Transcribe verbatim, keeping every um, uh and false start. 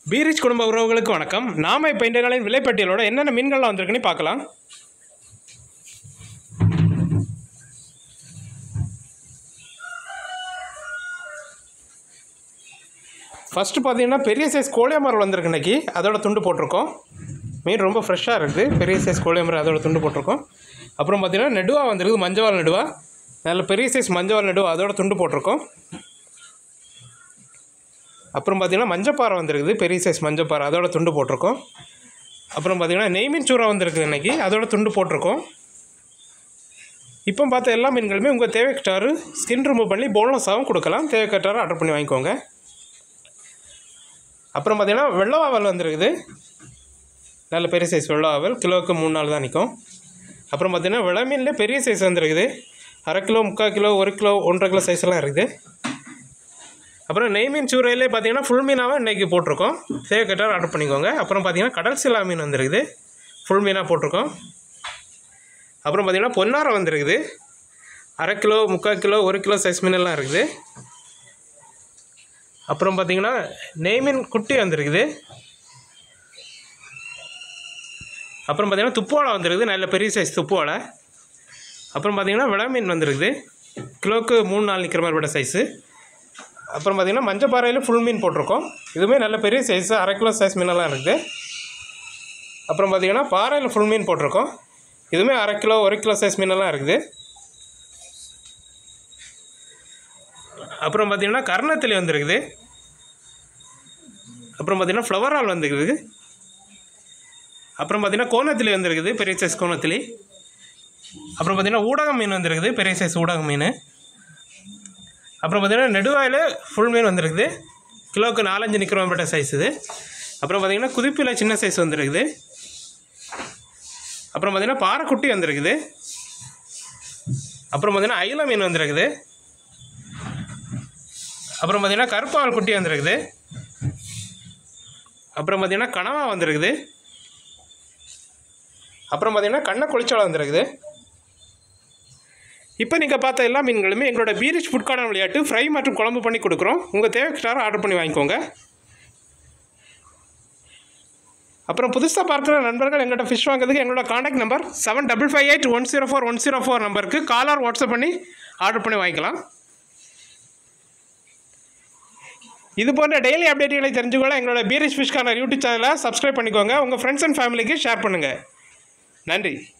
பீரிச் குடும்ப உறவுகளுக்கு வணக்கம். நாம இப்போ இந்த நாளின் விலைப்பட்டியலோட என்னென்ன மீன்கள்லாம் வந்திருக்குன்னு பார்க்கலாம். ஃபஸ்ட்டு பார்த்தீங்கன்னா பெரிய சைஸ் கோழியமரம் வந்திருக்கு இன்றைக்கி. அதோட துண்டு போட்டிருக்கோம். மீன் ரொம்ப ஃப்ரெஷ்ஷாக இருக்குது. பெரிய சைஸ் கோழியமரம் அதோட துண்டு போட்டிருக்கோம். அப்புறம் பார்த்தீங்கன்னா நெடுவா வந்துருக்குது, மஞ்சவால் நெடுவா. நல்ல பெரிய சைஸ் மஞ்சவால் நெடுவா அதோட துண்டு போட்டிருக்கோம். அப்புறம் பார்த்திங்கன்னா மஞ்சப்பாறை வந்துருக்குது, பெரிய சைஸ் மஞ்சப்பாறை அதோட துண்டு போட்டிருக்கோம். அப்புறம் பார்த்திங்கன்னா நெய்மீன் சூறா வந்துருக்குது இன்றைக்கி, அதோட துண்டு போட்டிருக்கோம். இப்போ பார்த்த எல்லா மீன்களுமே உங்கள் தேவைக்கட்டாரு ஸ்கின் ரிமூவ் பண்ணி போனஸாகவும் கொடுக்கலாம். தேவைக்கட்டாரு ஆர்டர் பண்ணி வாங்கிக்கோங்க. அப்புறம் பார்த்திங்கன்னா வெள்ளவாவல் வந்துருக்குது, நல்ல பெரிய சைஸ் வெள்ளவாவல், கிலோவுக்கு மூணு நாள் தான் நிற்கும். அப்புறம் பார்த்திங்கன்னா விளமீன்லேயே பெரிய சைஸ் வந்துருக்குது, அரை கிலோ முக்கால் கிலோ ஒரு கிலோ ஒன்றரை கிலோ சைஸ்லாம் இருக்குது. அப்புறம் நெய்மீன் சூறையிலே பார்த்தீங்கன்னா ஃபுல் மீனாக இன்றைக்கி போட்டிருக்கோம். தேவைக்கட்டார் ஆர்டர் பண்ணிக்கோங்க. அப்புறம் பார்த்தீங்கன்னா கடல் சிலா மீன் வந்துருக்குது, ஃபுல் மீனாக போட்டிருக்கோம். அப்புறம் பார்த்திங்கன்னா பொன்னாரம் வந்துருக்குது, அரை கிலோ முக்கால் கிலோ ஒரு கிலோ சைஸ் மீனெல்லாம் இருக்குது. அப்புறம் பார்த்திங்கன்னா நெய்மீன் குட்டி வந்துருக்குது. அப்புறம் பார்த்திங்கன்னா துப்புவாழை வந்துருக்குது, நல்ல பெரிய சைஸ் துப்புவாழை. அப்புறம் பார்த்திங்கன்னா விளமீன் வந்துருக்குது, கிலோவுக்கு மூணு நாள் நிற்கிற மாதிரி விட சைஸு. அப்புறம் பார்த்திங்கன்னா மஞ்சப்பாறையில் ஃபுல் மீன் போட்டிருக்கோம். இதுவுமே நல்ல பெரிய சைஸு, அரை கிலோ சைஸ் மீனெல்லாம் இருக்குது. அப்புறம் பார்த்திங்கன்னா பாறையில் ஃபுல் மீன் போட்டிருக்கோம். இதுவுமே அரை கிலோ ஒரு கிலோ சைஸ் மீனெல்லாம் இருக்குது. அப்புறம் பார்த்திங்கன்னா கர்ணத்திலி வந்துருக்குது. அப்புறம் பார்த்திங்கன்னா ஃப்ளவர் ஆல் வந்துருக்குது. அப்புறம் பார்த்திங்கன்னா கோணத்திலி வந்துருக்குது, பெரிய சைஸ் கோணத்திலி. அப்புறம் பார்த்திங்கன்னா ஊடகம் மீன் வந்துருக்குது, பெரிய சைஸ் ஊடகம் மீன். அப்புறம் பார்த்திங்கன்னா நெடுவாயில் ஃபுல் மீன் வந்துருக்குது, கிலோவுக்கு நாலஞ்சு நிற்கிறோம்பட்ட சைஸ் இது. அப்புறம் பார்த்திங்கன்னா குதிப்பில் சின்ன சைஸ் வந்துருக்குது. அப்புறம் பார்த்திங்கன்னா பாறைக்குட்டி வந்துருக்குது. அப்புறம் பார்த்திங்கன்னா அயில மீன் வந்துருக்குது. அப்புறம் பார்த்திங்கன்னா கருப்பால் குட்டி வந்துருக்குது. அப்புறம் பார்த்திங்கன்னா கனவா வந்துருக்குது. அப்புறம் பார்த்திங்கன்னா கண்ணை குளிச்சாலை வந்துருக்குது. இப்போ நீங்கள் பார்த்த எல்லா மீன்களுமே எங்களோட பீரிச் ஃபுட் கார்டன் விளையாட்டு ஃப்ரை மற்றும் குழம்பு பண்ணி கொடுக்குறோம். உங்கள் தேவைக்கார ஆர்டர் பண்ணி வாங்கிக்கோங்க. அப்புறம் புதுசாக பார்க்குற நண்பர்கள் எங்கள்கிட்ட ஃபிஷ் வாங்குறதுக்கு எங்களோட contact number seven double five eight one zero four one zero four நம்பருக்கு கால் ஆர் வாட்ஸ்அப் பண்ணி ஆர்டர் பண்ணி வாங்கிக்கலாம். இது போன்ற டெய்லி அப்டேட்டுகளை தெரிஞ்சுக்கொள்ள எங்களோட பீரிச் ஃபிஷ் கார்னர் யூடியூப் சேனலை சப்ஸ்கிரைப் பண்ணிக்கோங்க. உங்கள் ஃப்ரெண்ட்ஸ் அண்ட் ஃபேமிலிக்கு ஷேர் பண்ணுங்கள். நன்றி.